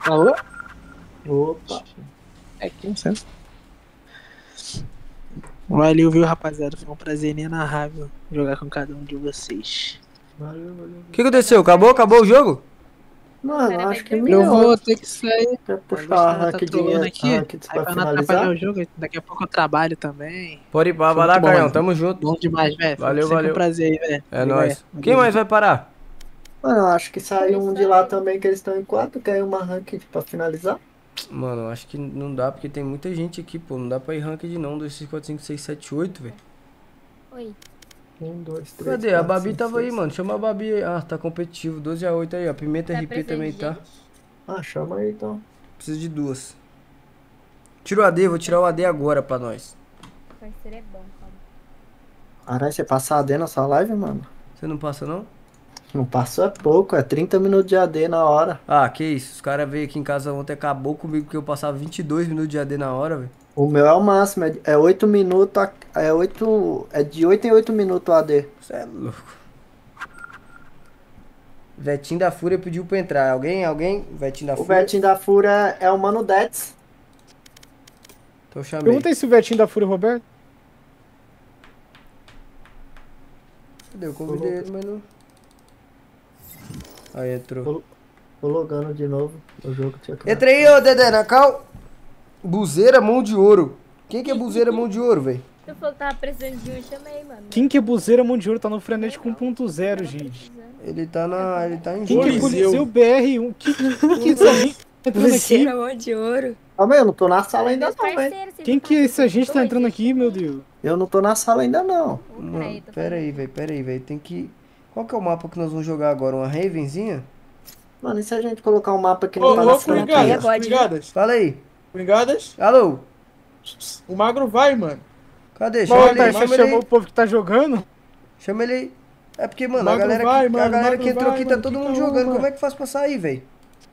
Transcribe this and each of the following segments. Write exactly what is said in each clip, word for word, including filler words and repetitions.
Alô? Opa. É aqui, não sei. Valeu, viu, rapaziada? Foi um prazer inenarrável jogar com cada um de vocês. Valeu, valeu. O que aconteceu? Acabou? Acabou o jogo? Mano, acho que é Eu melhor. vou ter que sair. Quer A puxar a Gustavo tá trolando ranked, aqui. ranked Aí pra pra não atrapalhar finalizar? o jogo, daqui a pouco eu trabalho também. Pode ir pra, Foi vai lá, muito bom, Caião. mano. Tamo junto. Bom demais, velho. Foi Valeu, sempre valeu. um prazer aí, velho. É Valeu, nóis. velho. Quem mais vai parar? Mano, eu acho que saiu um de lá também, que eles estão em quatro. Quer uma ranked pra finalizar? Mano, acho que não dá, porque tem muita gente aqui, pô. Não dá pra ir ranked não. dois, três, quatro, cinco, seis, sete, oito, velho. Oi. Um, dois, três, Cadê? quatro, A Babi cinco, tava aí, seis. mano. Chama a Babi aí. Ah, tá competitivo. doze a oito aí, ó. Pimenta Tá R P também presente, tá. gente? Ah, chama aí então. Precisa de duas. Tira o A D, vou tirar o A D agora pra nós. O parceiro é bom, calma. Caralho, você passa A D na sua live, mano? Você não passa não? Não passou é pouco, é trinta minutos de A D na hora. Ah, que isso. Os caras veio aqui em casa ontem, acabou comigo porque eu passava vinte e dois minutos de A D na hora, velho. O meu é o máximo, é- é oito minutos, a- é oito, é de oito em oito minutos o A D. Você é louco. Vetinho da Fúria pediu pra entrar. Alguém? Alguém? Vetinho da O Fúria? Betinho da Fúria é o Mano Dets. Então eu chamei. Pergunta aí se o Vetinho da Fúria Roberto. Cadê? Eu convidei ele, mas não... Aí entrou. Tô logando de novo no jogo. Tinha que... Entra aí, ô Dedé, na cal. Buzeira, mão de ouro. Quem que é buzeira, mão de ouro, velho? Tu falou que tava precisando de um, eu chamei, mano. Quem que é buzeira mão de ouro? Tá no frenético um ponto zero, gente. Ele tá na... Ele tá em Quem que é jogo. Coliseu B R um? Que, que essa gente tá entrando aqui? mão de ouro. Calma aí, eu não tô na sala ainda Meus não, velho. parceiros, vocês Quem não que falam essa gente tá dois, entrando eles aqui, meu chamam. Deus? Eu não tô na sala ainda não. Ô, peraí, Mano, tô pera aí, falando. velho, pera aí, velho. Tem que... Qual que é o mapa que nós vamos jogar agora? Uma Ravenzinha? Mano, e se a gente colocar um mapa que não Ô, tá na ô, sala? Coringadas, pode. Coringadas, Fala aí. Coringadas, Alô? o magro vai, mano. Cadê? Chama Mas ele tá, aí, você chama ele chamou aí. o povo que tá jogando? Chama ele aí. É porque, mano, a Magro galera, vai, que, mano, a galera magro que entrou vai, aqui tá mano, todo que mundo calma. jogando. Como é que faz pra sair, velho?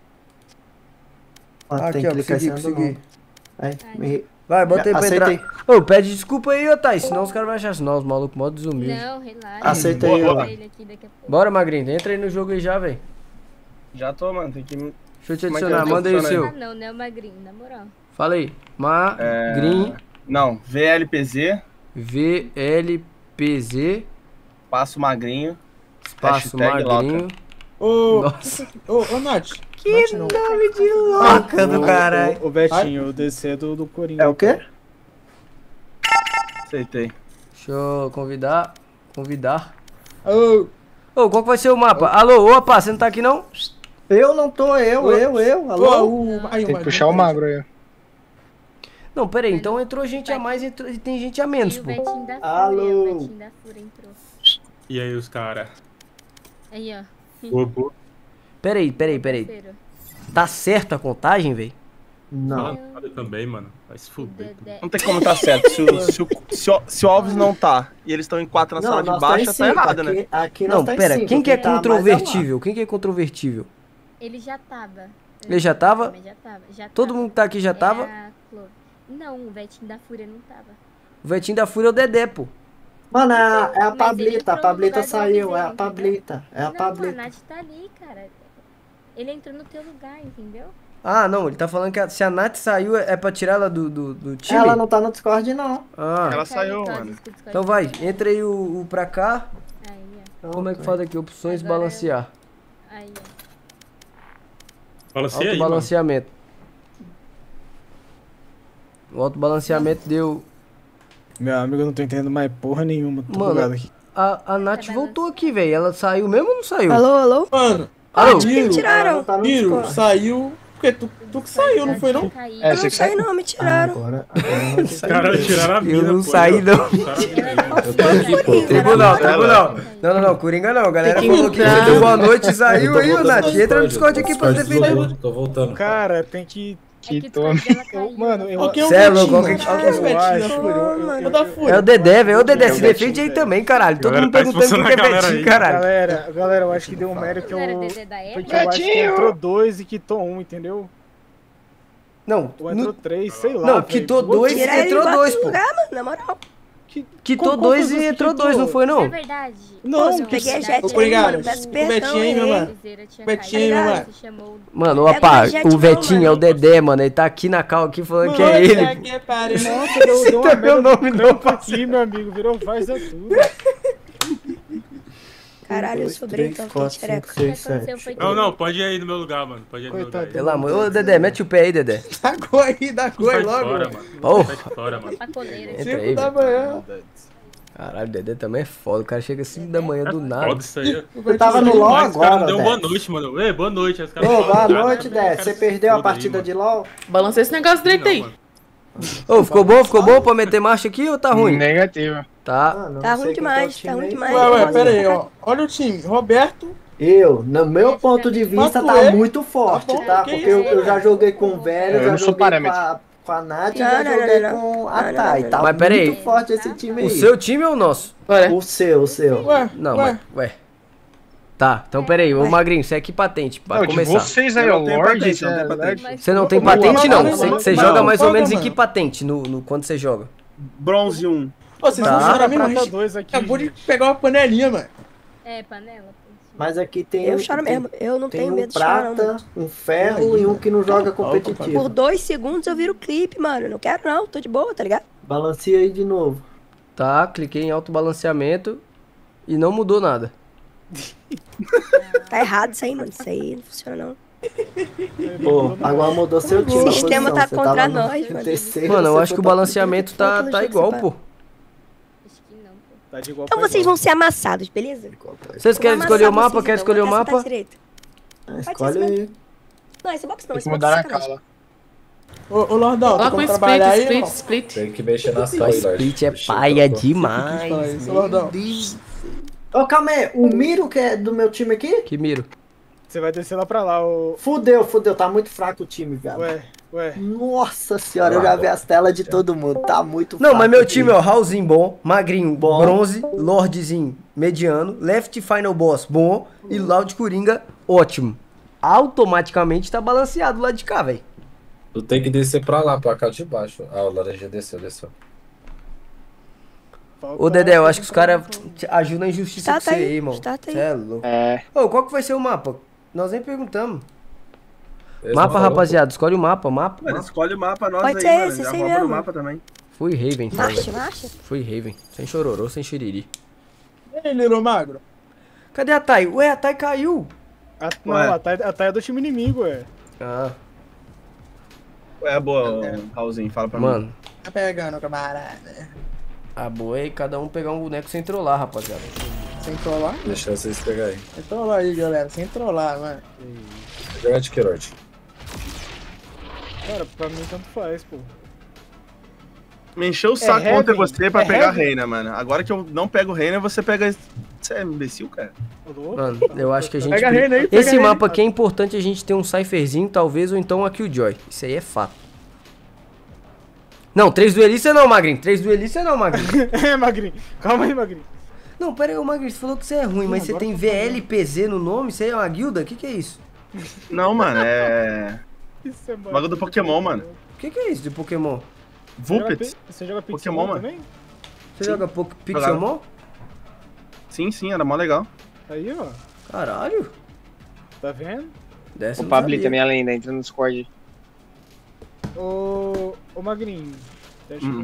Ah, Aqui, tem ó, que clicar consegui, em cima do consegui. nome. Aí, me... Vai, bota aí pra Aceitei. entrar. Ô, pede desculpa aí, ô Thais, senão os caras vão achar. Senão os malucos mó desumildes. Não, relaxa. Aceitei, Eu vou ó. ver ele aqui daqui a pouco. Bora, Magrinho, entra aí no jogo aí já, velho. Já tô, mano, tem que... Deixa eu te Como é que adicionar, eu manda aí o adiciono seu. Ah, não, não é o magrinho, na moral. Fala aí. Magrinho, Não, V L P Z, V L P Z, passo magrinho, espaço Hashtag magrinho. Ô, Nossa, ô, ô, Nath. que Nath, não. nome de louca do caralho. O Betinho, o D C é do, do Coringa. É o quê? Aceitei. Deixa eu convidar, convidar. Ô, Ô, qual que vai ser o mapa? Alô, opa, você não tá aqui não? Eu não tô, eu, eu, eu. ô, Alô? o... Aí, Tem que puxar o magro aí. Não, pera aí, então entrou gente a mais entrou, e tem gente a menos, E o pô. Betinho da Fúria, Alô? o Betinho da Fúria entrou. E aí, os caras? Aí, ó. Bobo. Pera aí, pera aí, pera aí. Parceiro. Tá certa a contagem, velho? Não. Nada também, mano. Vai se fuder. Dedé. Não tem como tá certo. Se o, se o, se o, se o Alves não tá e eles estão em quatro na sala de nós baixo, em tá cinco. errado, aqui, né? Aqui nós Não, tá em pera, cinco, quem que é tá mais controvertível? Quem que é controvertível? Ele já tava. Ele já tava? Mas já tava, já Todo tava. mundo que tá aqui já É tava? a Clove. Não, o Betinho da Fúria não tava. O Vetinho da Fúria é o Dedé, pô. Mano, é a, é a Mas ele Pablita, entrou a no Pablita lugar do saiu, é a Alves, Pablita, é a não, a Pablita. Nath tá ali, cara. Ele entrou no teu lugar, entendeu? Ah, não, ele tá falando que a- se a Nath saiu é pra tirar ela do, do, do time? Ela não tá no Discord, não. Ah, Ela Tá saiu, ali, tá, mano. diz que o Discord então tá vai, ligado. entra aí o, o pra cá. Aí, ó. Como é que faz aqui? Opções, Agora balancear. Aí, ó. Fala assim aí, mano. Autobalanceamento. O autobalanceamento deu... Meu amigo, eu não tô entendendo mais porra nenhuma. Tô Mano, bugado aqui. A, a Nath voltou aqui, velho. Ela saiu mesmo ou não saiu? Alô, alô? mano, Alô? Miro, Tiraram. Ela tá no Miro, Discord. saiu... Porque tu, tu que saiu, não foi, não? Caiu. É, Eu você não que sei saiu. não, me tiraram. Agora, agora Os caras tiraram a mina, Eu não pô. saí, não. Tiraram Tribunal, tribunal. Não, não, não, Coringa não. A galera Tem que falou que entrar. deu boa noite e saiu aí, ô Nath. Entra no Discord aqui pra se defender. Tô voltando. Cara, tem que... É que o Que Discord dela caiu. Mano, eu... Ó, quem é o Cê é Betinho? louco, alguém- Quem é o Betinho da acho, Fúria? eu- eu- É o da Fúria. É o Dedé, velho. Ô Dedé, Eu se Betinho, defende aí velho. também, caralho. Todo Galera, mundo tá perguntando expulsando quem que é a galera Betinho, aí. caralho. Galera, galera, eu acho que deu um mérito que Não era eu... Dedé da Foi Eva? que eu acho que entrou dois e quitou um, entendeu? Não, Ou entrou no- três, sei lá. não, velho. quitou Botou- dois e Tira ele e entrou bota dois, no pô. lugar, mano, na moral. Quitou Como- dois como e você entrou quitou? dois, não foi É não? verdade. Não, Pô, que peguei a Ô, jet, Coringado, mano, peço o perdão, Betinho, meu errei. mano. Cruzeiro tinha Betinho, caído, mano. você chamou... Mano, Pega opa, a jet o não, Vetinho é o mano. Dedé, mano. Ele tá aqui na cal aqui falando que é Mano, ele. que pariu. Nossa, deu, deu uma Tem meu merda nome no não, campo aqui, meu amigo. Virou Várzea tudo. Caralho, eu sou então, fiquei xereca. Não, não, pode ir aí no meu lugar, mano. Pode ir aí no meu lugar. aí. Pelo amor. Ô, Dedé, mete o pé aí, Dedé. Dá gol aí, dá gol aí Sai logo. fora, mano. Ô. Sai fora, mano. Pacoleira. Entra Cinco aí, da velho. manhã. Caralho, o Dedé também é foda. O cara chega cinco da manhã do nada. Foda isso aí. Eu tava no LoL Mas os caras agora, não deu boa Dez. noite, mano. Ei, boa noite. Os Ô, caras não boa falam nada, noite, cara. Dez. Os Você caras perdeu a se fodem aí, partida mano. de LoL? Balancei esse negócio direito Não, aí. mano. Ô, ficou bom? Ficou bom pra meter marcha aqui ou tá ruim? Negativo. Tá. Ah, não Tá sei ruim quem que é o demais, time tá ruim aí. demais. Ué, ué, Nossa, pera aí, ó. Olha o time. Roberto. Eu, no meu ponto de vista, tá Papoeira. muito forte, Tá bom, tá? que Porque eu, isso? eu já joguei com o velho, Eu já não sou joguei com parâmetro. a, com a Nath e Não, já não, joguei não, não. com a Não, não, Thay. não. Tá Mas pera aí. muito forte esse time aí. O seu time ou o nosso? Bora. O seu, o seu. Ué, Não, ué. mas. Ué. Tá, então pera aí. Ô, Magrinho, você é aqui patente, pra Não, de começar. vocês aí, Eu ó, não tenho Lorde, patente, não é, tenho patente. Lorde. Você não tem Ô, patente, mano, não. mano, Você mano, você mano, joga mais ou mano, menos em mano. que patente no, no, quando você joga? Bronze um. Ô, vocês Tá. vão chorar mesmo? A Prata gente dois aqui. acabou de pegar uma panelinha, mano. É, panela. Mas aqui tem Eu um- choro tem- mesmo. Eu não Tem tenho um medo de chorar, não. prata, mano. um ferro e um que não joga Por competitivo. dois segundos eu viro clipe, mano. Não quero não, tô de boa, tá ligado? Balanceia aí de novo. Tá, cliquei em autobalanceamento e não mudou nada. Tá errado isso aí, mano. Isso aí não funciona não. Pô, agora mudou seu time. O sistema a tá posição. Você contra tava no nós, mano. terceiro, Mano, eu você acho que o foi pra- balanceamento tá, Falta tá jeito igual, de pô. Acho que não, pô. Tá de igual Então pra vocês igual. vão ser amassados, beleza? Vocês Vou querem amassar escolher o mapa? vocês, Quer então. escolher o Vou até mapa? acertar direito. Ah, escolhe aí. Não, esse box não, Tem esse que box mudar é a sacanagem. cala. Ô, ô Lordão, Coloca tá um como split, trabalhar aí, split, irmão? split. Tem que mexer nas O coisas. split é paia Fala demais. isso, Lordão. Ô, calma aí. O Miro, que é do meu time aqui? Que miro. Você vai descer lá pra lá, o... Fudeu, fudeu. Tá muito fraco o time, velho. Ué, ué. Nossa senhora, eu já vi as telas de todo mundo. Tá muito Não, fraco. mas meu o time, ó, Raulzinho bom, Magrinho Bom. bronze, Lordzinho mediano, Left Final Boss bom e Loud Coringa ótimo. Automaticamente tá balanceado lá de cá, velho. Tu tem que descer pra lá, pra cá de baixo. Ah, o laranja desceu, desceu. Ô, Dedé, eu acho que os caras ajudam a injustiça Tá, com tá você aí, aí, irmão. tá, tá aí. Cê é louco. É. Ô, qual que vai ser o mapa? Nós nem perguntamos. Esse Mapa, não falou, rapaziada, escolhe o mapa, mapa. Mano, mapa. escolhe o mapa nós Pode aí, ser mano. esse, Já esse rouba mesmo. no mapa também. Fui Raven, então, Marcha, velho. marcha. Fui Raven. Sem chororô, sem xiriri. E aí, Liro Magro? Cadê a Thay? Ué, a Thay caiu. A, não, Ué. a Thay, a Thay é do time inimigo, ué. Ah, É boa, ô, Raulzinho, fala pra mim. mano. Tá pegando, camarada. A boa é cada um pegar um boneco sem trollar, rapaziada. Sem trollar? Deixa vocês pegar aí. Sem trollar aí, galera. Sem trollar, mano. Joga de Queiroz. Cara, pra mim tanto faz, pô. Me encheu o saco Heaven, ontem você pra é pegar a Heaven. reina, mano. Agora que eu não pego reina, você pega. Você é imbecil, cara? Ô, louco. Mano, eu acho que a gente... Pega a reina aí, pega Esse a reina. mapa aqui é importante a gente ter um Cypherzinho, talvez, ou então a Killjoy. Isso aí é fato. Não, três duelistas não, Magrinho. Três duelistas não, Magrinho. É, Magrinho. Calma aí, Magrinho. Não, pera aí, ô Magrinho, você falou que você é ruim, mas você agora tem eu tô V L P Z no nome? Você é uma guilda? O que que é isso? Não, mano, é. Isso é Bagulho do Pokémon, mano. O que que é isso de Pokémon? Você joga Vulpix. pi- Você joga Pokémon, Pokémon mano. também? Você Sim. joga po Pixelmon? Sim, sim, era mó legal. Aí, ó. Caralho. Tá vendo? Dessa eu O não Pablito sabia. é minha lenda, entra no Discord. Ô, ô Magrinho. Teste Hum.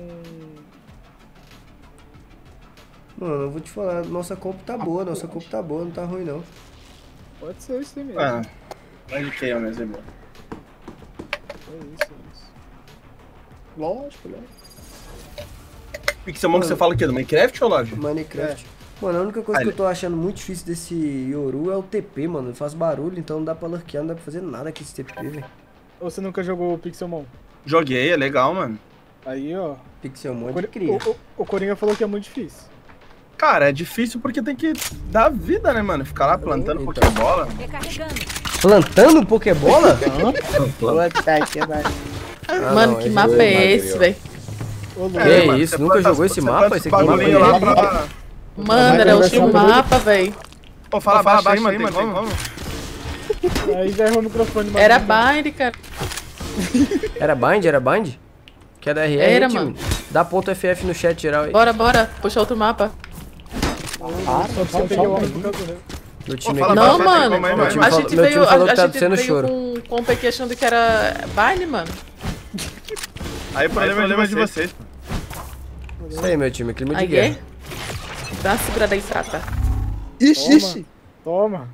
um... Mano, eu vou te falar, nossa comp tá boa, nossa comp tá boa, não tá ruim não. Pode ser isso aí mesmo. Ah, mais de que eu mesmo, irmão. É isso, é isso. Lógico, lógico. Pixelmon que você fala o quê? Do Minecraft ou Lodge? Minecraft. Mano, a única coisa Aí. que eu tô achando muito difícil desse Yoru é o T P, mano. Ele faz barulho, então não dá pra lurkear, não dá pra fazer nada com esse T P, velho. Ou você nunca jogou o Pixelmon? Joguei, é legal, mano. Aí, ó. Pixelmon O, de Cori- cria. o, o, o Coringa falou que é muito difícil. Cara, é difícil porque tem que dar vida, né, mano? Ficar lá plantando Então. Pokébola. Plantando Pokébola? Puta que pariu. Ah, Mano, não, que esse mapa jogo é é esse, velho? Ô, Lu, Que mano, isso, você nunca planta- jogou esse você mapa? planta Esse os aqui mapa bagulhinho é lá pra... Mano, era o último mapa, velho. Pô, fala baixo aí, mano, tem como? Aí já errou o microfone. Era Magrinho. bind, cara. Era bind? Era bind? Que é da R R, Era, time? mano. Dá ponto F F no chat geral aí. Bora, bora. Puxa outro mapa. Ah, só, só peguei o homem por causa do Meu time Pô, aqui. fala Não, pra- mano. calma aí, Meu time A falou- gente meu veio, time falou a, que tá a gente sendo veio choro. com, com o P achando que era baile, mano. Aí o problema é de vocês. pô. Isso aí, meu time, clima de Aí, guerra. dá uma segurada aí, prata. Ixi, Toma. ixi. Toma.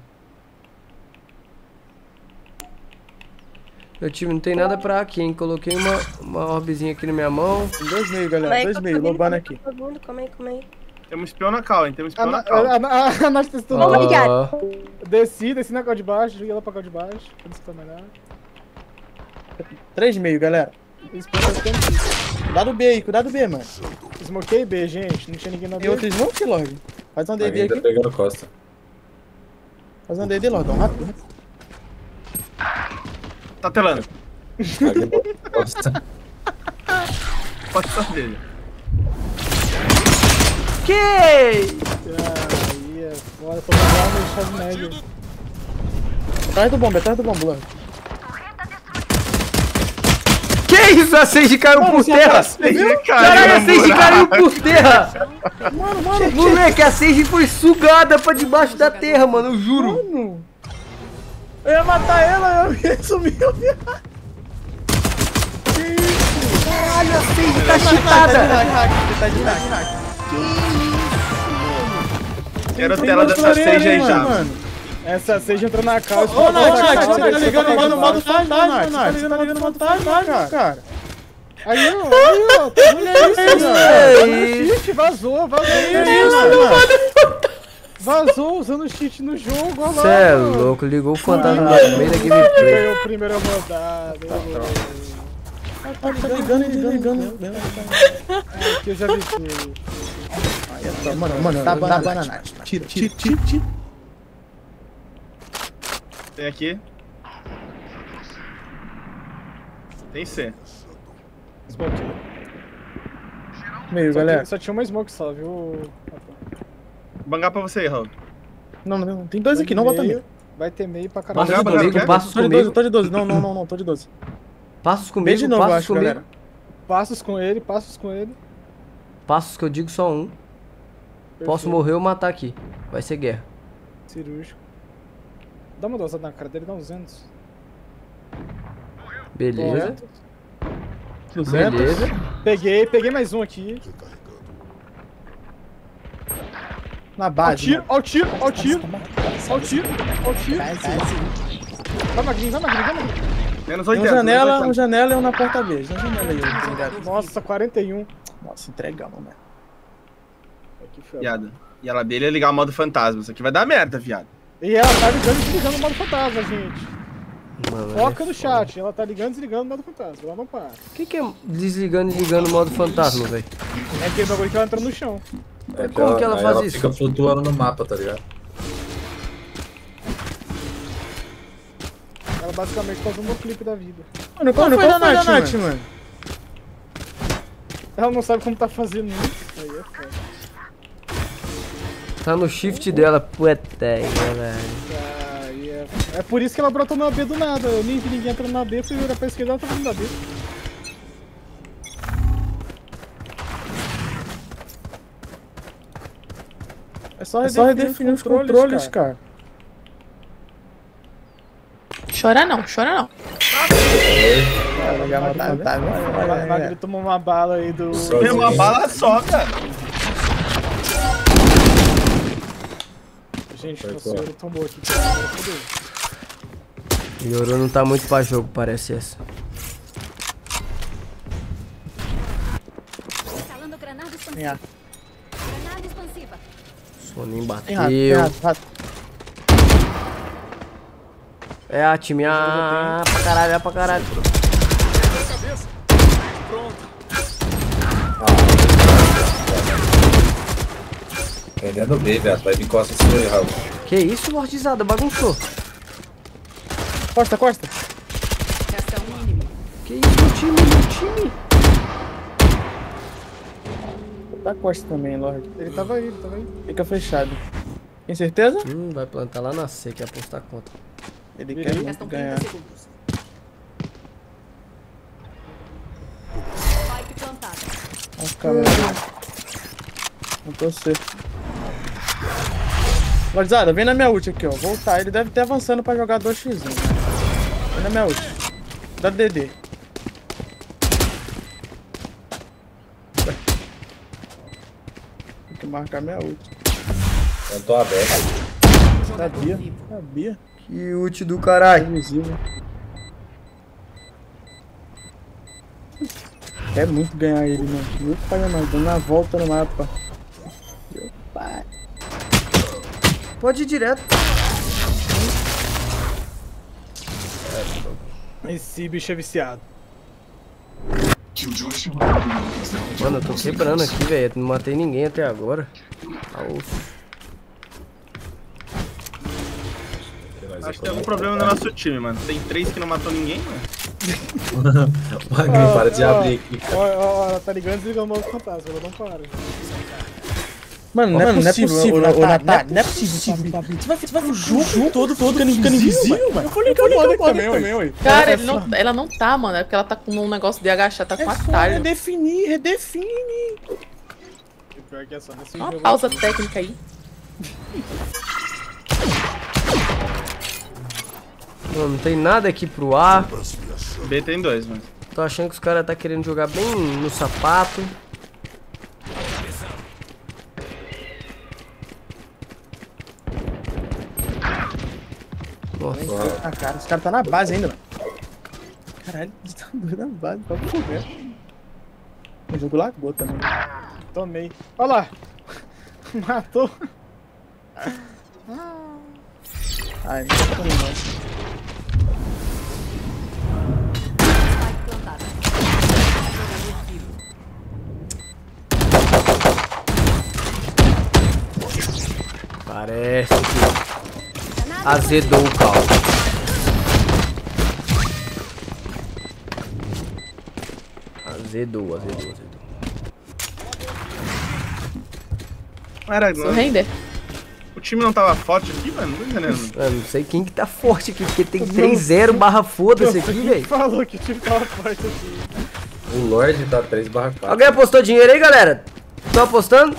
Meu time não tem nada pra aqui, hein? Coloquei uma, uma orbezinha aqui na minha mão. Tem dois meio, Calma galera. aí, Dois tô meio, subindo, lobando calma aqui. aí, todo mundo, Calma aí, calma aí. Tem um espião na cal, hein? Tem um A, espião na a, cal. a, a, a Nath testou. Ó. Obrigado. Ó, Desci, desci na cal de baixo, joguei ela pra cal de baixo. Pra escutar melhor. Três meio, galera. Cuidado B aí, cuidado B, mano. Smokei B, gente. Não tinha ninguém na B. Tem outro smoke, Lord? Faz um D D Alguém tá aqui. pegando costa. Faz um D D, Lordão. Rápido, rápido. Tá telando. Alguém pegando costa. Pode só dele. que? Aí, é foda. Tô jogando no chave médio. Atrás do bomba, atrás do bomba, Lord. Que isso? A Sage caiu por terra! Caralho, a Sage caiu por terra! Mano, mano, Moleque, a Sage foi sugada pra debaixo da terra, mano, eu juro. mano. Eu ia matar ela, eu ia sumir. Eu ia... Caralho, a Sage tá cheatada! Tá de hack, hack. Quero tela dessa Sage aí já. Mano. Essa Sage entrou na cal. Ô, Nath, Nath, você tá ligando o modo fantasma, Nath. Você tá ligando o modo fantasma, cara. Aí, ó. Aí, ó. Tá Olha isso, É velho. isso. cheat, vazou, vazou. Vazou usando cheat no jogo, olha lá. Cê é louco, ligou o fantasma no meio da gameplay. Ganhou a primeira rodada. Tá ligando e desligando. Aqui eu já vi tudo. Mano, mano, tá banana, Nath. Tira, tira, tira, tira. Tem aqui. Tem C. Smoke. Meio, Só, galera. tinha- só tinha uma smoke só, viu? Vou bangar pra você aí, Raul. Não, não, tem dois aqui, não bota meio. Vai ter meio pra caralho. Passos Bangar, comigo, bangar, passos Tô de doze, comigo. tô de doze. Não, não, não, não, tô de doze. Passos Meio de comigo, novo, passos acho, comigo. galera. Passos com ele, passos com ele. Passos que eu digo só um. Posso Perfeito. morrer ou matar aqui. Vai ser guerra. Cirúrgico. Dá uma dosada na cara dele, dá uns duzentos. Beleza. duzentos. Beleza. Peguei, peguei mais um aqui. Na Ó o base. tiro, ó o tiro, ó o tiro. Ó o tiro, ó o tiro. Vai, Magrinho, vai, Magrinho, vai, Magrinho. Menos Tem um oitenta. janela, menos um oitenta. janela e um na porta B. Tem um janela aí, desengado. Nossa, quarenta e um. Nossa, entregamos, mano. Aqui foi. Viado. E ela dele é ligar o modo fantasma. Isso aqui vai dar merda, viado. E ela tá ligando e desligando o modo fantasma, gente. Mano, Foca é no chat, ela tá ligando e desligando o modo fantasma. Ela não para. O que, que é desligando e ligando o modo fantasma, velho? É aquele bagulho que ela entra no chão. É Como que ela aí faz ela isso? fica flutuando no mapa, tá ligado? Ela basicamente tá usando o clipe da vida. Mano, qual Mano, foi qual da foi da Nath, Nath, mano? Ela não sabe como tá fazendo isso. Aí é foda. Tá no shift dela, pueteia, velho. Aí é... é por isso que ela brotou na B do nada. Eu nem vi ninguém entrando na B, fui virar pra esquerda, ela tá vindo da B. É só redefinir, os controles, cara. Chora não, chora não. Ela já matou o fantasma. O Magri tomou uma bala aí do... Tem uma bala só, cara. Gente, Foi o fora. senhor tombou aqui. Cadê? Yoro não tá muito pra jogo, parece essa. Instalando granada expansiva. Tem A. Granada expansiva. Soninho Tem rato, tem bateu. rato, rato. É a time, ah, pra caralho, é pra caralho. Vendendo B, viado. Vai vir costa sua aí, Raul. Que isso, Lordizada, bagunçou. Costa, costa. Que isso, meu time, meu time. Tá costa também, Lorde. Ele tava aí, ele tava aí. Fica fechado. Tem certeza? Hum, vai plantar lá na C, que é apostar contra. Ele Virei. quer muito ganhar. Spike plantada. Vamos ficar mesmo. Vou torcer. Guardizada, vem na minha ult aqui, ó. Voltar. Ele deve ter avançando pra jogar dois x um. Né? Vem na minha ult. Dá D D. Tem que marcar minha ult. Eu tô aberto. Sabia, sabia. Que ult do caralho. Invisível. É muito ganhar ele, mano. Muito pai mais, dando a volta no mapa. Meu pai. Pode ir direto. Esse bicho é viciado. Mano, eu tô quebrando aqui, velho. Não matei ninguém até agora. Ah, Acho que tem algum problema no nosso time, mano. Tem três que não matou ninguém, mano. O Magrinho, para de abrir aqui. Ó, ó, ó, tá ligando, desligou o modo fantasma, ela não para. Mano, não é possível, não é possível, Natália, não é possível. Você vai, você vai no jogo todo, todo ficando invisível, mano. Eu vou ligar o modo também, ué. Cara, ele não, ela não tá, mano. É porque ela tá com um negócio de agachar, tá com atalho. Redefinir, redefine. Uma pausa técnica aí. Mano, não tem nada aqui pro A. B tem dois, mano. Tô achando que os caras tá querendo jogar bem no sapato. Nossa. Ah, cara, os caras tá na base ainda, mano. Caralho, eles tá na base, pra foder. O jogo lagou também. Tomei. Olha lá. Matou. Ai, não tô não. Parece que azedou o caldo. Azedou, azedou, azedou. Era, Sou render. O time não tava forte aqui, mano? Não tô entendendo. Eu não sei quem que tá forte aqui, porque tem três zero barra foda-se aqui, velho. Falou que o time tava forte aqui. O Lorde tá três barra quatro. Alguém apostou dinheiro aí, galera? Tô apostando?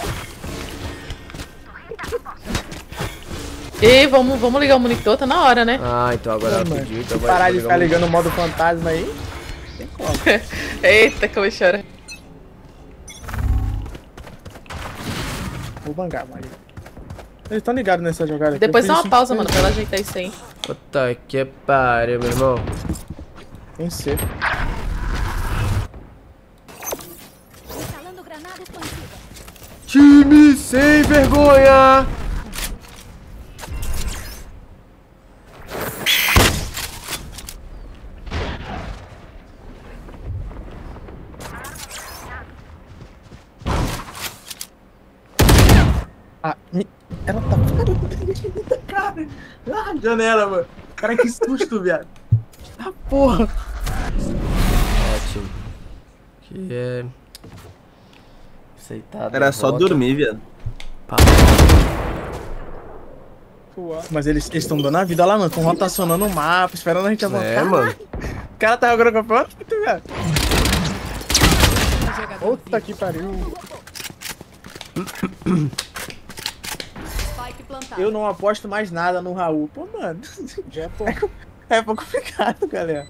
E vamos, vamos ligar o monitor, tá na hora, né? Ah, então agora ela pediu. Então vai Parar de ligar ficar o ligando o modo fantasma aí. Tem como. Eita, como eu choro. Vou bangar, Maria. Eles estão ligados nessa jogada aqui. Depois dá uma pausa, mano, pra ela ajeitar isso aí. Puta que pariu, meu irmão. Tem que ser. Time sem vergonha! Ah, me... ela tá parando, cara. Ah, janela, mano. Cara, que susto, viado. Ah, porra. Ótimo. Que é... Aceitado. Era só dormir, viado. Mas eles estão dando a vida lá, mano. Estão rotacionando o mapa, esperando a gente avançar. É, mano. O cara tá jogando com a própria, velho. Puta que pariu. Eu não aposto mais nada no Raul. Pô, mano. Já é, pô, é pouco complicado, galera.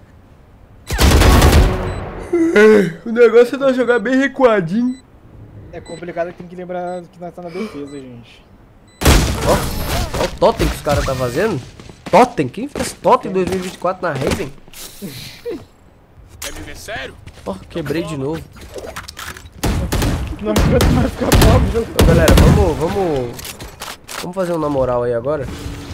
O negócio é nós jogar bem recuadinho. É complicado que tem que lembrar que nós tá na defesa, gente. Ó, ó o totem que os caras tá fazendo. Totem? Quem fez totem em dois mil e vinte e quatro na Raven? Quer me ver sério? Ó, quebrei de novo. Não aguento mais ficar pobre, jogo. Então, galera, vamos, vamos... Vamos fazer um na moral aí agora?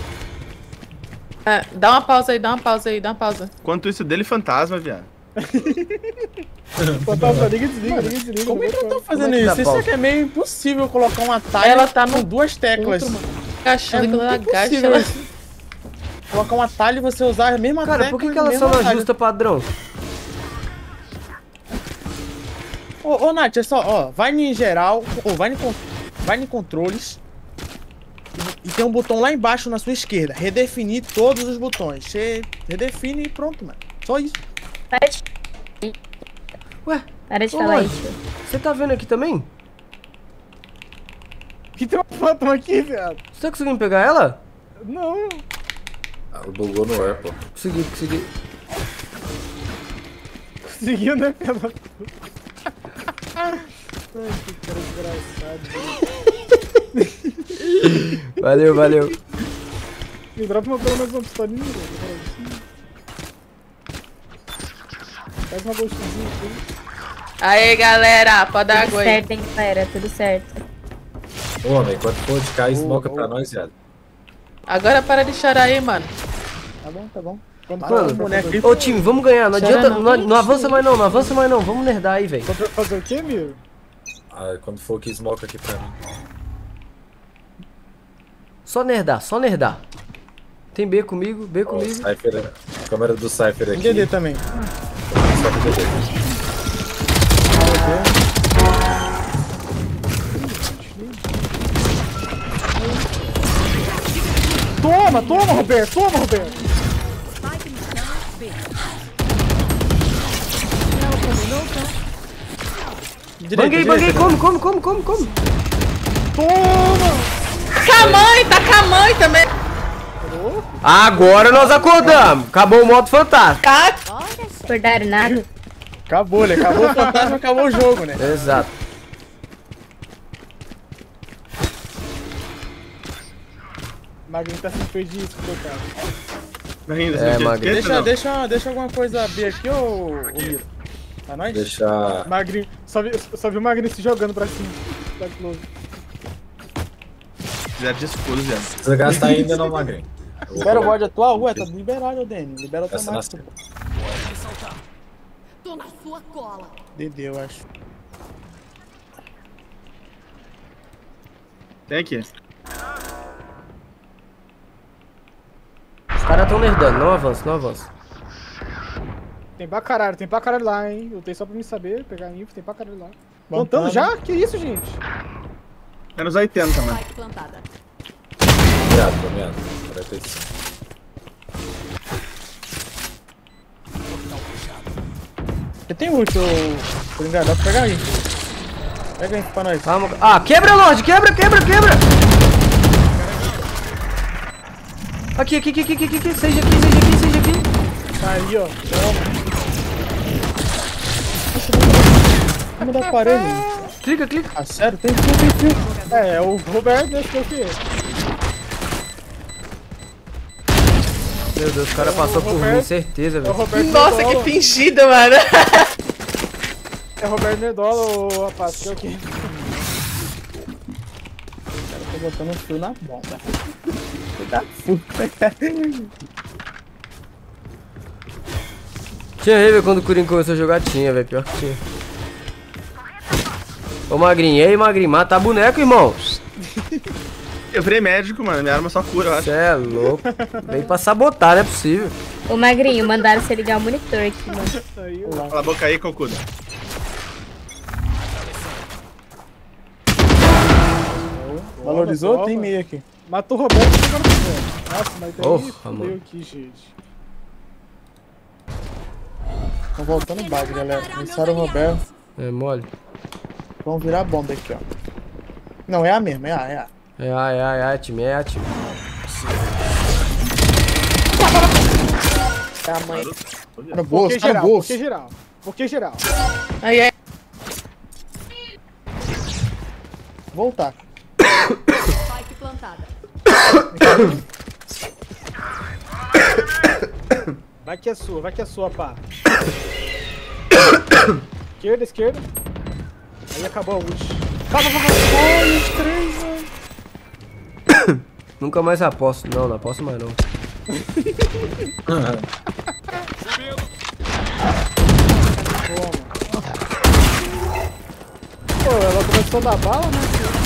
É, dá uma pausa aí, dá uma pausa aí, dá uma pausa. Enquanto isso dele, fantasma, viado. Fantasma, liga e desliga, liga e desliga. Como é que eu tô fazendo é isso? Isso é que é meio impossível colocar uma atalho. Ela tá com no duas teclas. Agachando, É quando ela muito agacha, impossível ela... isso. Colocar um atalho e você usar a mesma Cara, tecla. por que, que e ela mesmo só não atalho. ajusta padrão? Ô, ô Nath, é só, ó, vai em geral, ou vai em, vai em controles e, e tem um botão lá embaixo na sua esquerda, redefinir todos os botões. Você redefine e pronto, mano. Só isso. Para de... Ué? Para de Ô, falar mãe. isso. Você tá vendo aqui também? Que tem uma Phantom aqui, viado. Você tá conseguindo pegar ela? Não. Ah, bugou no ar, pô. Consegui, consegui. Conseguiu, né, pela... Ai, que cara desgraçado. Valeu, valeu. Me dropa uma, pelo menos uma pistolinha, velho. Faz uma bolsinha aqui. Aê, galera, pode dar Tudo água aí. certo, hein, galera? Tudo certo. Ô, homem, quando for de cá, smoca pra nós, viado. Agora para de chorar aí, mano. Tá bom, tá bom. Quando Mano, for boneco aí, ô time, vamos ganhar. Não Chora adianta. não. Não, não avança mais não, não avança mais não. Vamos nerdar aí, velho. pra fazer o quê, Miro? Ah, quando for aqui, smoca aqui pra mim. Só nerdar, só nerdar. Tem B comigo, B Ó, o comigo. Cypher, a câmera do Cypher aqui. D D também. Só pro D D. Toma, toma, Roberto, toma, Roberto. Banguei, banguei, come, come, come, come, come. Toma! Tá com a mãe, tá com a mãe também. Agora nós acordamos. Acabou o modo fantástico. Tá. Acordaram nada. Acabou, né? Acabou o fantasma, acabou o jogo, né? Exato. Magrinho tá sem perdido, coitado. Ainda, É, assim, Magrinho. esquece, Deixa, não. deixa, deixa alguma coisa abrir aqui, ô, ô Miro. Pra nós? Deixa. Magrinho, só vi, só vi o Magrinho se jogando pra cima. Da close. Fizeram de escudo, velho. Você gastar ainda não, Magrinho. Eu vou Libera o pegar. board atual? Ué, tá liberado, Dani. Libera Essa automático. nasceu. Tô na sua cola. D D, eu acho. Tem aqui. Os caras tão nerdando, não avança, não avança. Tem pra caralho, tem pra caralho lá, hein. Eu tenho só pra me saber, pegar info, tem pra caralho lá. Bom, Contando tá, já? Que isso, gente? Menos oitenta, mano. Spike plantada. Viado, tô vendo. quarenta e cinco. Você tem ult, ô... Coringa, dá pra pegar aí. Pega aí pra nós. Calma. Ah, quebra, Lorde, quebra, quebra, quebra. Aqui, aqui, aqui, aqui, aqui, aqui. Seja aqui, seja aqui, seja aqui. Tá aí, ó. Toma. Vamos dar aparelho. Clica, clica. Ah, sério? Tem fio, tem fio. É, é o Roberto, né? Que é o quê? Meu Deus, o cara passou por mim, certeza, É o velho. Roberto Nossa, que Nerdola. fingido, mano. É o Roberto Nerdola, ô rapaz, que é o quê? Tô botando fio na bomba. Cuidado, puta. Tinha aí, velho, quando o Coringa começou a jogar, tinha, velho. Pior que tinha. Ô, Magrinho, e aí, Magrinho? Mata boneco, irmão. Eu virei médico, mano. Minha arma só cura, eu acho. Cê é louco. Vem pra sabotar, não é possível. Ô, Magrinho, mandaram você ligar o monitor aqui, mano. Aí, ó. Cala a boca aí, Cocuda. Valorizou? Toma. Tem meio aqui. Matou o Roberto e jogou no Roberto. Nossa, mas tem Porra, fudeu mano. aqui, gente. Tão voltando base, galera. Começaram o Roberto. É mole. Vamos virar a bomba aqui, ó. Não, é a mesma, é a, é a. É, ai, ai, ai, time, é, time. É a mãe. Tá no bolso, Porque tá no geral, bolso. porque geral. Porque geral. Aí, aí. Voltar. Spike plantada. Vai que é sua, vai que é sua, pá. Esquerda, esquerda. Aí acabou a ult. Calma, calma, calma. Ai, os três, velho. Nunca mais aposto. Não, não aposto mais não. Pô, ela começou a dar bala, né?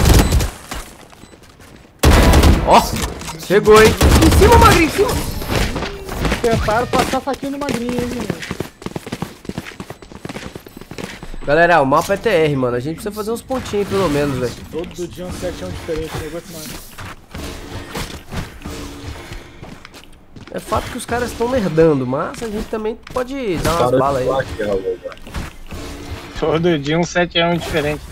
Ó, chegou, hein? Em cima, Magrinho, em cima. Tentaram passar a faquinha no Magrinho, hein, menino. Galera, o mapa é T R, mano. A gente precisa fazer uns pontinhos pelo menos, velho. Todo dia um setão diferente, não aguento mais. É fato que os caras estão merdando, mas a gente também pode dar umas Para de balas aí. falar aqui, ó, Logan. Todo dia um sete a um diferente.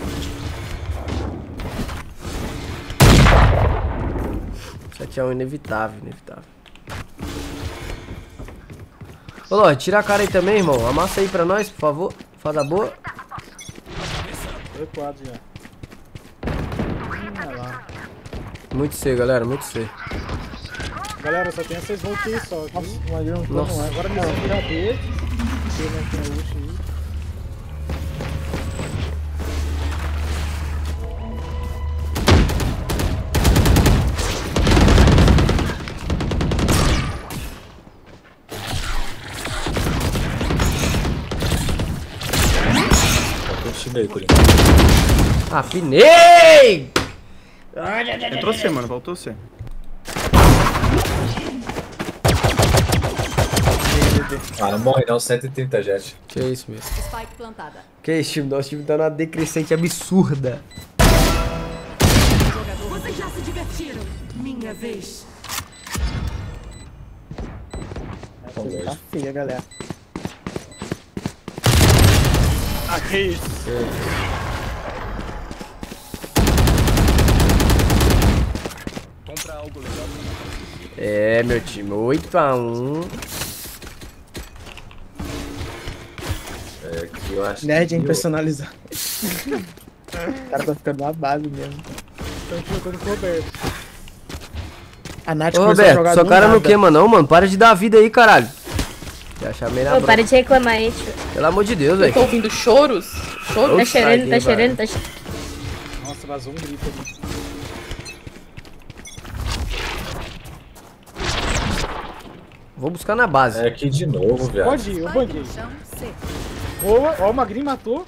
sete a um inevitável, inevitável. Ô, Lorde, tira a cara aí também, irmão. Amassa aí pra nós, por favor. Faz a boa. Dois quadros já. Hum, lá. Muito C, galera, muito C. Galera, só tem essas voltas aí só. Nossa, Nossa. Nossa. Agora me virar B. Porque não tem ult aí. Ah, pinei! Entrou C, mano. Voltou C. Ah, não morre não, cento e trinta jet. Que isso, mesmo. Spike plantada. Que isso, time? Nosso time tá numa decrescente absurda. Vocês já se divertiram. Minha vez. Tá feia, galera. Ah, que isso? Compra algo legal. É, meu time, oito a um. É, que eu acho Nerd que é eu- personalizado. O cara tá ficando na base mesmo. Estão jogando com o Roberto. A Nath Ô, começou a Roberto, jogar sua do cara não nada. queima não, mano. Para de dar vida aí, caralho. Já chamei na Ô, bronca. para de reclamar aí, tio. Pelo amor de Deus, Eu velho. tô ouvindo choros? Choros? Tá Oxa, cheirando, tá aí, cheirando, tá cheirando. Nossa, vazou um grito ali. Vou buscar na base. É aqui de novo, viado. Pode ir, eu banguei. Chão C. Boa, ó, o Magrinho matou.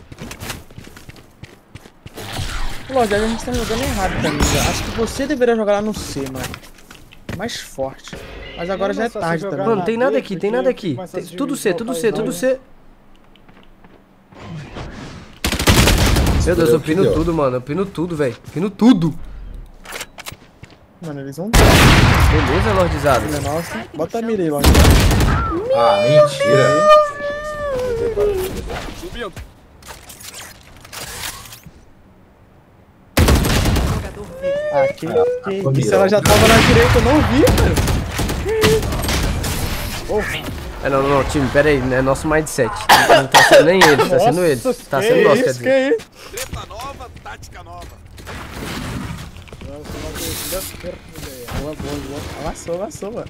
Lorde, a gente tá jogando errado também. já. Acho que você deveria jogar lá no C, mano. Mais forte. Mas agora Não, já é mas só se tarde jogar também. Mano, na tem nada B, aqui, tem porque nada aqui. mais Tem- fácil de tudo C, tudo C, colocar tudo os C. Meu Deus, eu pino Deu. tudo, mano. Eu pino tudo, velho. Pino tudo. Mano, eles vão Beleza, Lordizado? ter. Nossa, bota a mira aí, Lorde. Ah, mentira. Subindo. Ah, que, Ah, que tá isso? Ela já tava na direita, eu não vi, cara. É, não, não, não, time, pera aí. Não é nosso mindset. Não tá sendo nem eles, tá sendo eles. Tá que sendo nosso, isso, quer dizer. que isso? Treta nova, tática nova. Boa, boa, boa. Amassou, amassou, mano.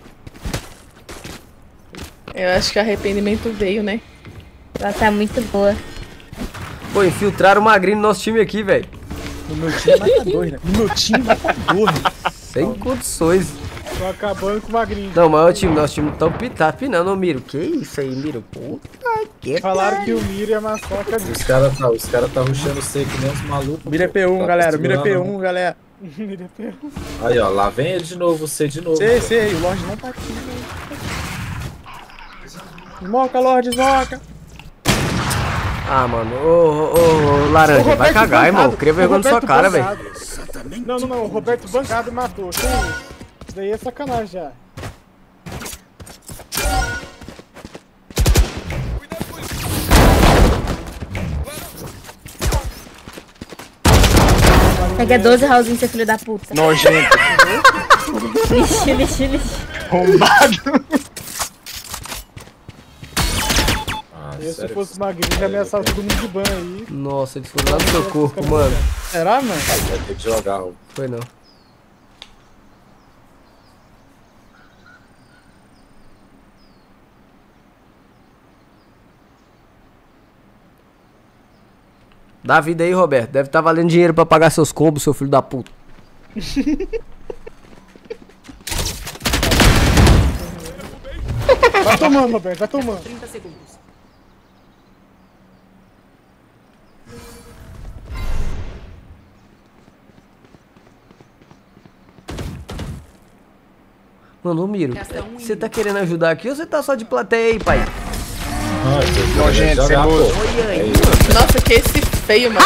Eu acho que arrependimento veio, né? Ela tá muito boa. Pô, infiltraram o Magrinho no nosso time aqui, velho. No meu time mata dois, né? No meu time mata dois. Sem condições. Tô acabando com o Magrinho. Não, mas o time, nosso time tá, pi- tá pinando, ô Miro. Que isso aí, Miro? Puta que Falaram que o Miro ia amassar a cabeça. Os caras tá, os cara tá rushando C que nem os malucos. Mira pô. P um, Tá galera. Mira P segurando, um, galera. Mira P um. Aí, ó, lá vem ele de novo, C de novo. Sei, velho. sei, o Lorde não tá aqui, né? Esmoca, Lorde, esmoca. Ah, mano, ô, ô, ô, Laranja, O vai Roberto cagar, irmão. bancado. Cria vergonha na sua O cara, Roberto velho. bancado. Não, não, não. O Roberto bancado matou. Que isso? Isso daí é sacanagem já. Pega doze, Raulzinho, seu filho da puta. Nojento. Lixo, lixo, lixo. Rombado. Ah, Eu, se sério. fosse Magrinho, já ameaçava todo mundo de ban aí. Nossa, eles foram lá no seu corpo, mano. Será, mano? Vai ter que jogar, ó. Foi não. Dá vida aí, Roberto. Deve estar valendo dinheiro pra pagar seus combos, seu filho da puta. Vai tomando, Roberto, vai tomando. trinta segundos. Mano, ô Miro, Essa é um você tá querendo ajudar aqui ou você tá só de plateia aí, pai? Ah, eu tô Nojento, querendo jogar, ceboso. pô. Olha aí. É isso. Nossa, que esse feio, mano.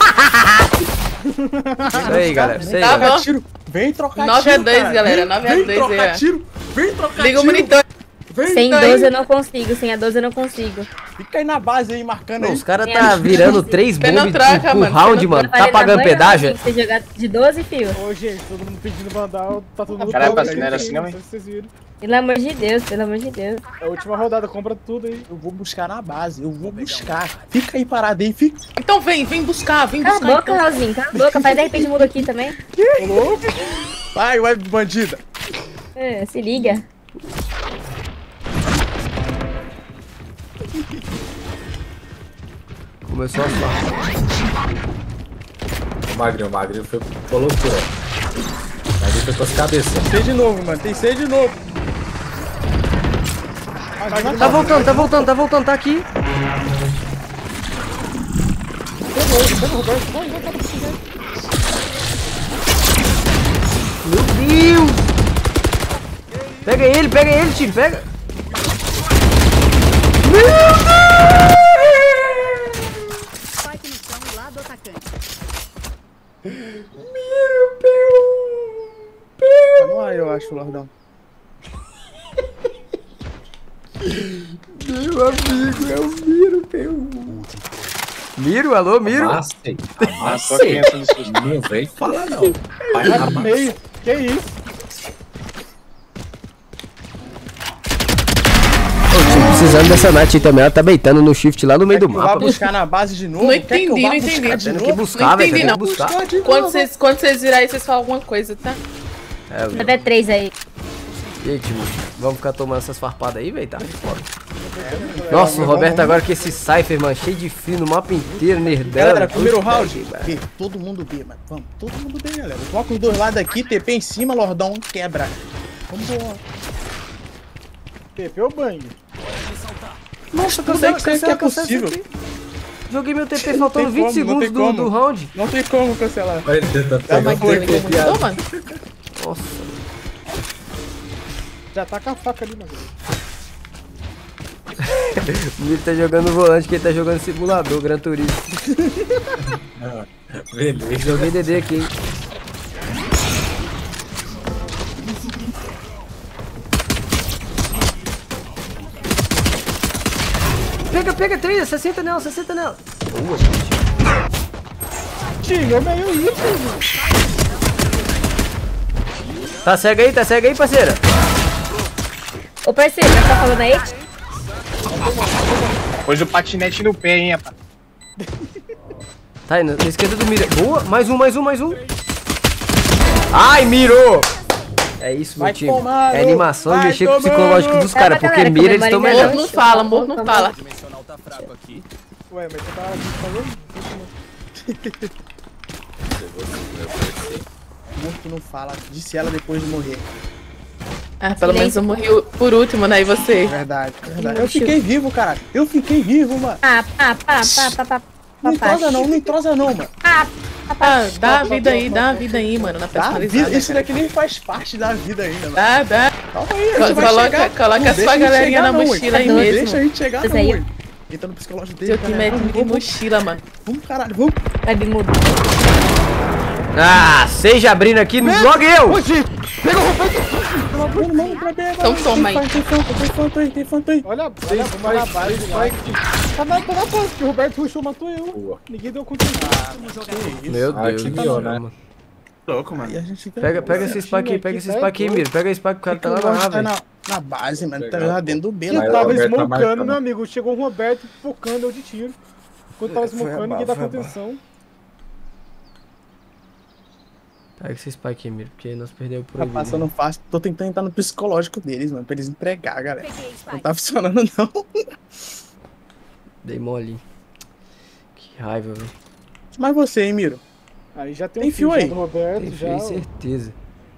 Isso aí, galera. Isso aí, Tá galera. bom. Tiro. Vem trocar nove tiro, a dois, cara. galera. Vem- nove a Vem dois trocar aí, ó. tiro. Vem trocar Liga o tiro. monitor. Sem daí. doze eu não consigo, sem a doze eu não consigo. Fica aí na base aí, marcando aí. Os caras tá virando três bombas por, troca, por mano, round, mano. Tá pagando pedágio? Tem que jogar de doze, fio. Ô, gente, todo mundo pedindo vandal, tá todo mundo... Caralho, top, assim, não era assim não, hein? sei se vocês viram. Pelo amor de Deus, pelo amor de Deus. É a última rodada, compra tudo aí. Eu vou buscar na base, eu vou buscar. Fica aí parado aí, fica. Então vem, vem buscar, vem Cala a buscar. boca, então. Raulzinho, cala a boca. Faz R P de mudo aqui também. Vai, web bandida. É, se liga. Começou a falar. O Magrinho, o Magrinho foi por loucura. O Magrinho foi com as cabeças. Tem de novo, mano, tem C de novo. Tá voltando, tá voltando, tá voltando, tá aqui. Meu Deus! Pega ele, pega ele, time, pega! Meu Deus! Spike no chão, lado atacante. Meu Deus! Tá no ar, eu acho, Lordão. Meu amigo, é o Miro, meu. Miro, alô, Miro? Amassei, amassei. Não vem falar não. Vai Vai pro amassar. meio, que isso? Ô, time, precisando dessa Nath aí também, ela tá beitando no shift lá no meio do Vai mapa. buscar na base de novo? Não Quer que eu entendi, vá não buscar entendi. de Tendo novo? que buscar, Não velho, entendi, tendo que não. buscar. Buscar de Quando novo. vocês, quando vocês virarem, vocês falam alguma coisa, tá? É, T V três aí. e aí, time, vamos ficar tomando essas farpadas aí, velho, tá? Foda. Nossa, o Roberto agora com esse Cypher, mano, cheio de fio no mapa inteiro, nerdando. Galera, primeiro Puta round. que pariu. B, todo mundo B, mano. Vamos, todo mundo B, galera. Coloca os dois lados aqui, T P em cima, Lordão, quebra. Vambora. T P ou banho? Nossa, eu sei que isso aqui é Cancela, cancela possível. isso aqui. Joguei meu T P Não faltando tem vinte como, não segundos tem do, como. do round. Não tem como cancelar. Olha ele tentando Dá pegar uma o coisa, T P, como viado. mano. Nossa. Já tá com a faca ali, mano. O Miro tá jogando volante, que ele tá jogando simulador, Gran Turismo. Beleza. Joguei D D aqui, hein. Pega, pega, três, sessenta nela, sessenta nela. Boa, Time, é meio isso, mano. tá cega aí, tá cega aí, parceira. Ô, parceiro, já tá falando aí? Pôs o patinete no pé, hein, rapaz. Tá aí, na na esquerda do Miro. Boa, mais um, mais um, mais um. Ai, Miro! É isso, meu Vai time. tomar, É animação e vai mexer com o tomar. psicológico dos Tá, caras, tá, porque galera, Miro eles estão comemora melhor. Morto não fala, morto não fala. Ué, mas você tá falando? Morto não fala, disse ela depois de morrer. Ah, pelo menos eu morri por último, né? E você? Verdade, verdade. Eu fiquei vivo, cara. Eu fiquei vivo, mano. Pá, pá, pá, pá, pá, pá. Não entrosa não, não entrosa não, mano. Pá, Ah, dá a vida aí, dá a vida aí, mano, na Tá? personalizada. Vida- Isso daqui nem faz parte da vida ainda, mano. Dá, dá. Calma aí, a Co- gente vai coloca- chegar. coloca Não a deixa sua a gente galerinha chegar na não, mochila ué. aí Não mesmo. deixa a gente chegar Isso não, aí. ué. Entra no psicológico dele, Eu te galera. meto de mochila, mano. Vamos, caralho, vamos. web mudo. Ah, seja abrindo aqui, logo eu! Pega o Roberto! Vamos, vamos pra B agora. Então toma aí. Tem fanto, tem fanto aí, tem fanto aí. Olha, olha, vamos na base lá. Tá na, tá na base, que o Roberto rushou, matou eu. Boa. Ninguém deu continuidade. Meu Ah, Deus que do miou, céu, né? mano. Louco, mano. Aí a gente fica... Pega, pega esse spike aí, pega esse spike aí, Miro. Pega esse spike, o cara tá lá na Tá nave. na, na base, mano. Tá Legal, lá dentro do B, Eu lá. Mas o tava Roberto tá smocando, marcando. meu amigo. Chegou o Roberto focando eu de tiro. Quando tava Foi smocando, a ninguém bala, dá foi a bala. contenção. Pega esse spike aí, Miro, porque nós perdemos por Tá aí. passando fácil. Tô tentando entrar no psicológico deles, mano. Pra eles entregar, galera. Peguei Não Spike. tá funcionando, não. Dei mole. Que raiva, velho. Mas você, hein, Miro? Aí já tem Tem um fio fio aí? já do Roberto, Tem já. certeza.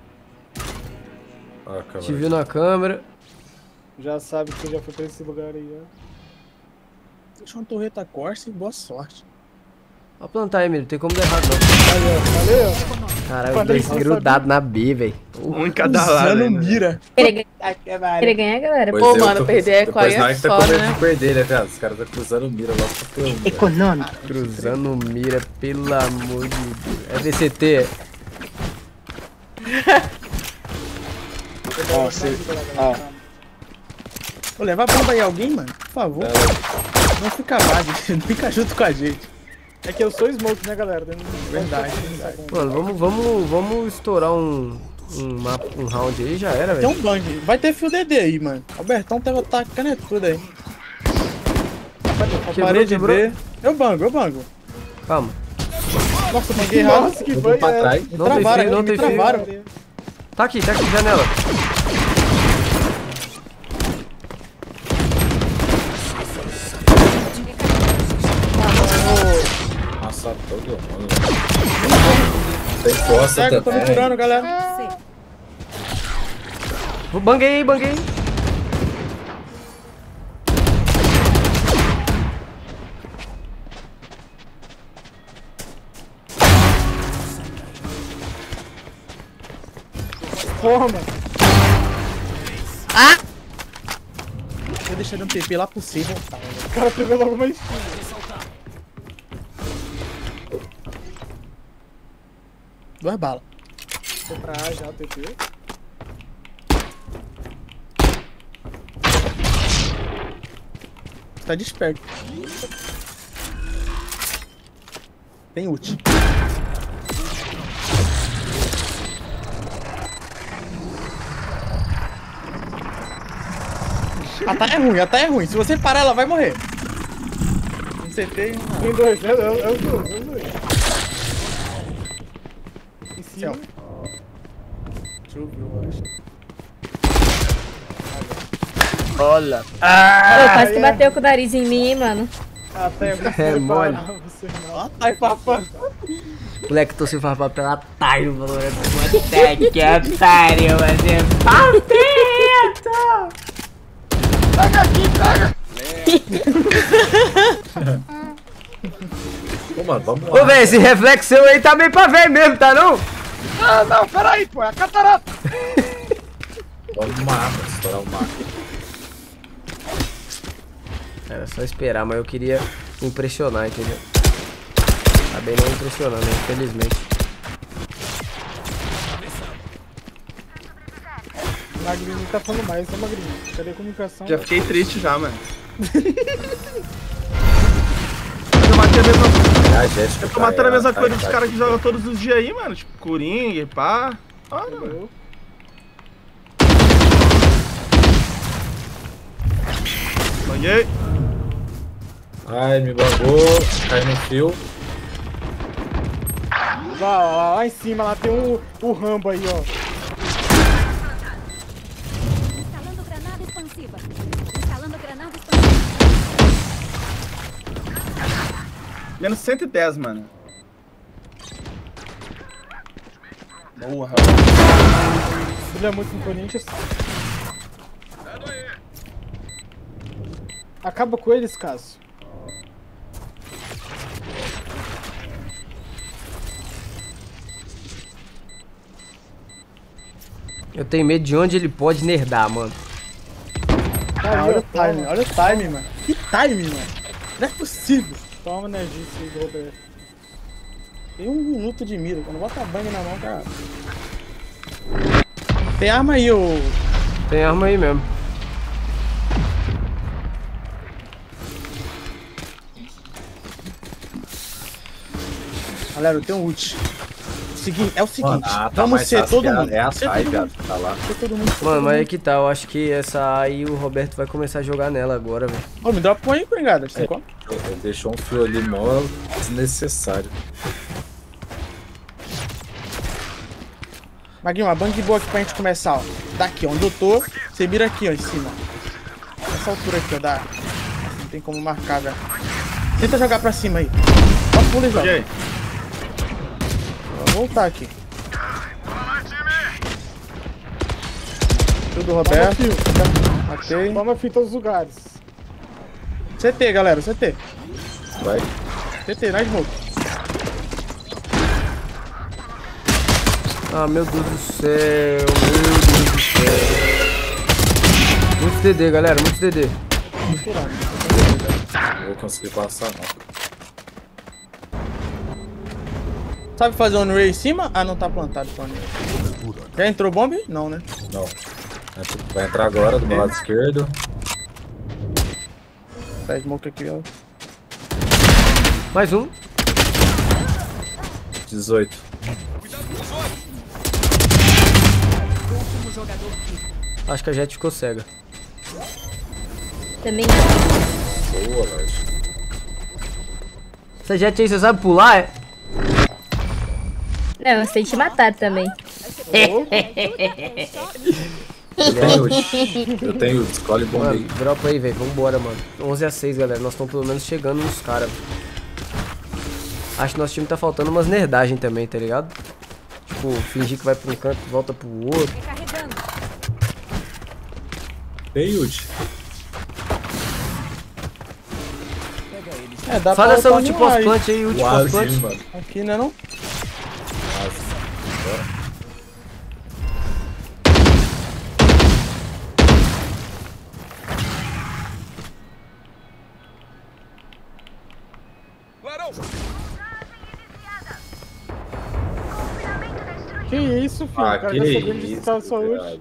Ó, a câmera. Te viu na câmera. Já sabe que você já foi pra esse lugar aí, ó. Deixa uma torreta Corsa e boa sorte. Pode plantar aí, Miro, não tem como dar errado não. Valeu, valeu. Caralho, Quando dois eles não grudados na B, velho. Um em cada lado. Usando ainda. mira. Querer Ai, que querer ganhar, galera? Pois Pô, eu mano, tô- perder é Depois qual nós é tá com foda, medo né? de perder, né, viado? Os caras tá cruzando mira logo pra ter um. Econômico. Cruzando mira, pelo amor de Deus. É D C T. Ó, você. Ó. Vou levar bomba aí alguém, mano? Por favor. Não fica vago, não fica junto com a gente. É que eu sou smoke, né, galera? Verdade, verdade. Mano, vamos, vamos, vamos estourar um, um, mapa, um round aí, já era, velho. Tem um bang. Vai ter fio D D aí, mano. Albertão tava tacando é tudo aí. A parede B. Eu bango, eu bango. Calma. Nossa, eu banguei errado. Nossa, que foi, é. Me travaram, não me tem fio. travaram. Tá aqui, tá aqui, janela. Nossa, todo mundo. Tem costa Cego, tô me também. curando, galera. Banguei, banguei. Porra, mano. Ah! Eu deixei um T P lá por cima. O cara pegou logo uma esquina. Duas balas. Vou pra A já, T P. Você tá desperto. Tem ult. A tá é ruim, a tá é ruim. Se você parar, ela vai morrer. Um C T e um... Tem dois, é, é, é os dois, é os dois. Em cima. Deixa eu ver, eu acho. Olha. Ah, Ô, quase que bateu com o nariz em mim, hein, mano. Ah, tá, eu É mole. Ó, ai, papá. Moleque, tô sem farpar pela Taio, Valorant. Puta que otário, mas é papito! Pega aqui, pega! Ô, mano, vamos lá. Ô, velho, esse reflexo seu aí tá bem pra ver mesmo, tá não? Ah, não, peraí, pô, é a catarata! Vamos no mapa, estourar o mapa. Era só esperar, mas eu queria impressionar, entendeu? Acabei não impressionando, infelizmente. Magrinho não tá falando mais, é Magrinho. Cadê a comunicação? Já fiquei triste já, mano. Eu matei a mesma É a Jéssica. Eu tô matando a mesma tá, coisa tá, dos tá. caras que jogam todos os dias aí, mano. Tipo, Coringa e pá. Olha, mano. Banhei. Ai, me bagou. Cai no fio. Lá, lá, lá em cima, lá tem o, o Rambo aí, ó. Instalando granada expansiva. Instalando granada expansiva. Menos cento e dez, mano. Boa, Brilha muito no Corinthians. Acaba com eles, Cássio. Eu tenho medo de onde ele pode nerdar, mano. Ah, olha o time, olha o time, mano. Que time, mano. Não é possível. Toma energia, esse Roberto. Tem um minuto de mira. Quando bota a bang na mão, cara. Tem arma aí, ô. Tem arma aí mesmo. Galera, eu tenho ult. Seguinte, é o seguinte, Mano, ah, tá vamos mais ser fácil todo que a- mundo. É a Ser sai, todo viado, mundo. tá lá. Ser todo mundo. ser Mano, todo mas é mundo. que tá, eu acho que essa aí o Roberto vai começar a jogar nela agora, velho. Ô, me dropa um aí, Coringada. Tem como? Ele deixou um fio ali mó desnecessário. Maguinho, uma bang boa aqui pra gente começar, ó. Daqui, onde eu tô, você mira aqui, ó, em cima. Essa altura aqui, ó, dá. Não tem como marcar, velho. Tenta jogar pra cima aí. Bota o pulo e joga. Joguei. Vou voltar aqui. Tudo, Roberto. Matei. Toma fio em todos os lugares. C T, galera, C T. Vai. C T, na smoke. Ah, meu Deus do céu, meu Deus do céu. Muitos D D, galera, muitos D D. Não vou conseguir passar, não. Sabe fazer um ray em cima? Ah, não tá plantado. Então. Já entrou bomb? Não, né? Não. Vai entrar agora do meu lado esquerdo. Tá smoke aqui, ó. Mais um. dezoito. Acho que a Jet ficou cega. Também. Boa, Lorde. Essa Jet aí, você sabe pular, é? Não, eu sei te matar também. Eu tenho ult. Eu tenho ult. Escolhe bomba aí. Mano, dropa aí, velho. Vambora, mano. onze a seis, galera. Nós estamos pelo menos chegando nos caras. Acho que nosso time tá faltando umas nerdagens também, tá ligado? Tipo, fingir que vai pra um canto e volta pro outro. Tem ult. É, dá Faz pra essa upar ult no pós-plant aí, ult Quase, pós-plant. mano. Aqui, né, não? Quase. Bora. Que isso, filho? Ah, o cara que já sabia isso, onde estava sua ult. velho.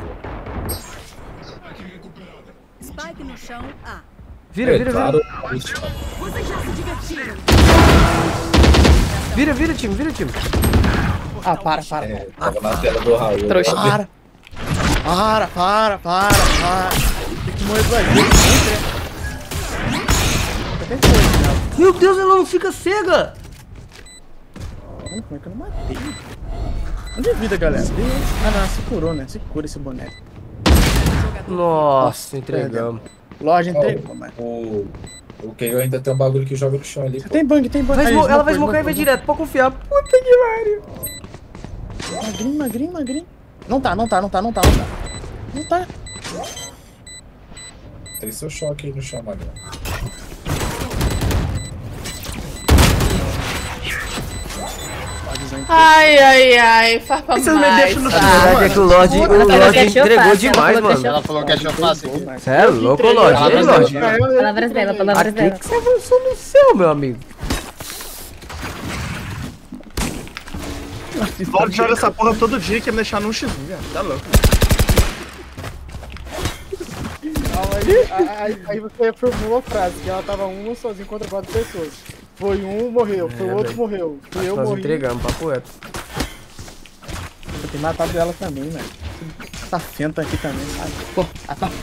Spike no chão, A. Vira, É vira, claro, vira. ult, mano. Vocês já se divertiram. Vira, vira, time, vira, time. Ah, para, para. É, tava na tela do Raul. Trouxa. Para. Para, para, para, para. Tem que morrer duas vezes. Meu Deus, ela não fica cega. Mano, como é que eu não matei? Onde é vida, galera? Ah, não, se curou, né? Se cura esse boneco. Nossa, entregamos. Loja entregou, mano. O, o Kayle ainda tem um bagulho que joga no chão ali. Pô. Tem bang, tem bang. Vai Aí, smo- ela vai smoke, smocar e vai smoke, direto, pode confiar. Puta que pariu. Magrinho, magrinho, magrinho. Não tá, não tá, não tá, não tá, não tá. Não tá. Tem seu choque aí no chão, Magrão. Ai, ai, ai, farpa mais. A verdade é que o Lorde, o Lorde entregou demais, mano. Ela falou que achou fácil. Você é louco, Lorde. Ei, Lorde. Palavras dela, palavras Aqui dela. que você avançou no céu, meu amigo. Lorde joga essa porra todo dia e quer me deixar num X um, velho. Tá louco. Aí, aí, aí você reformulou a frase, que ela tava um sozinho contra quatro pessoas. Foi um, morreu. Foi o É, outro, velho. morreu. Fui Acho eu, que nós morri. entregamos, papo reto. Eu tenho matado ela também, velho. Essa fenta aqui também, sabe? Pô, ah, tá.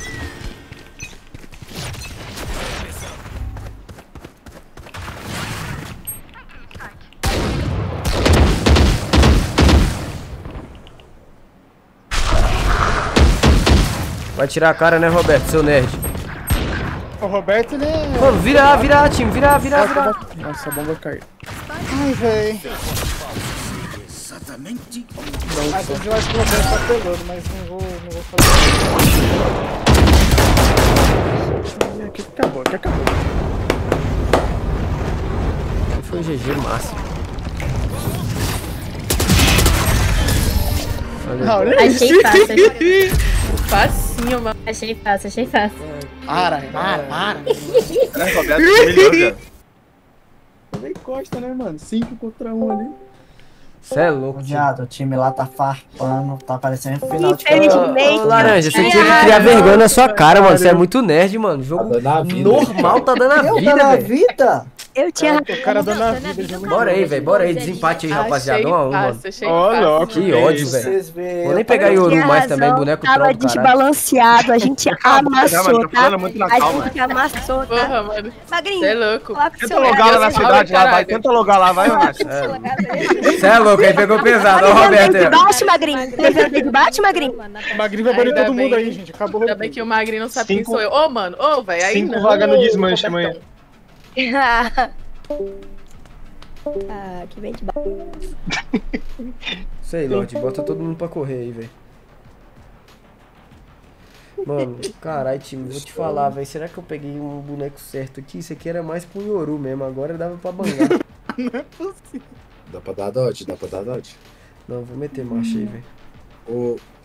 Vai tirar a cara, né, Roberto, seu nerd? O Roberto, ele é... Mano, vira A, vira A, time, vira A, vira A, vira A. Nossa, a bomba caiu. Ai, véi. Exatamente. Às vezes eu acho que o Roberto tá pelando, mas não vou, não vou fazer. Aqui acabou, aqui acabou. Foi um G G massa. Olha Achei fácil, achei Facinho, mano. Achei fácil, achei fácil. Para, para, para. É, Roberto, melhor, velho. Também encosta, né, mano? cinco contra um ali. Cê é louco, Viado, o time lá tá farpando, tá parecendo final de Ô, Laranja, você tinha que criar vergonha na sua cara, mano. Você é muito nerd, mano. Jogo normal tá dando a Eu vida, dando a velho. vida? Eu tinha... O cara dando a vida, jogo. Bora aí, velho. Bora aí. Desempate aí, rapaziada. Um a um, mano. Ó, louco. Que ódio, velho. Vou nem pegar Yoru mais também, boneco Tava troll do caralho. desbalanceado, a gente amassou, tá? falando muito na A calma. gente amassou, tá? Porra, mano. Magrinho, Cê é louco. coloca o Tenta seu logar lá na Deus, cidade, lá, vai. caralho. Tenta logar lá, vai, Nath. Você é louco, aí pegou pesado. Ó, o Roberto de aí. baixo, Magrinho. Levando de baixo, Magrinho. O Magrinho vai banir Ainda todo bem- mundo aí, gente. Acabou. Ainda bem que o Magrinho não sabe quem Cinco- sou eu. Ô, mano, ô, velho, aí Cinco não. vagas no ô, desmanche amanhã. Ah, que vem de baixo. Isso aí, Lorde. Bota todo mundo pra correr aí, velho. Mano, caralho, time, vou te falar, velho. Será que eu peguei um boneco certo aqui? Isso aqui era mais pro Yoru mesmo. Agora dava pra bangar. Não é possível. Dá pra dar dodge, dá pra dar dodge. Não, vou meter marcha aí, velho. O,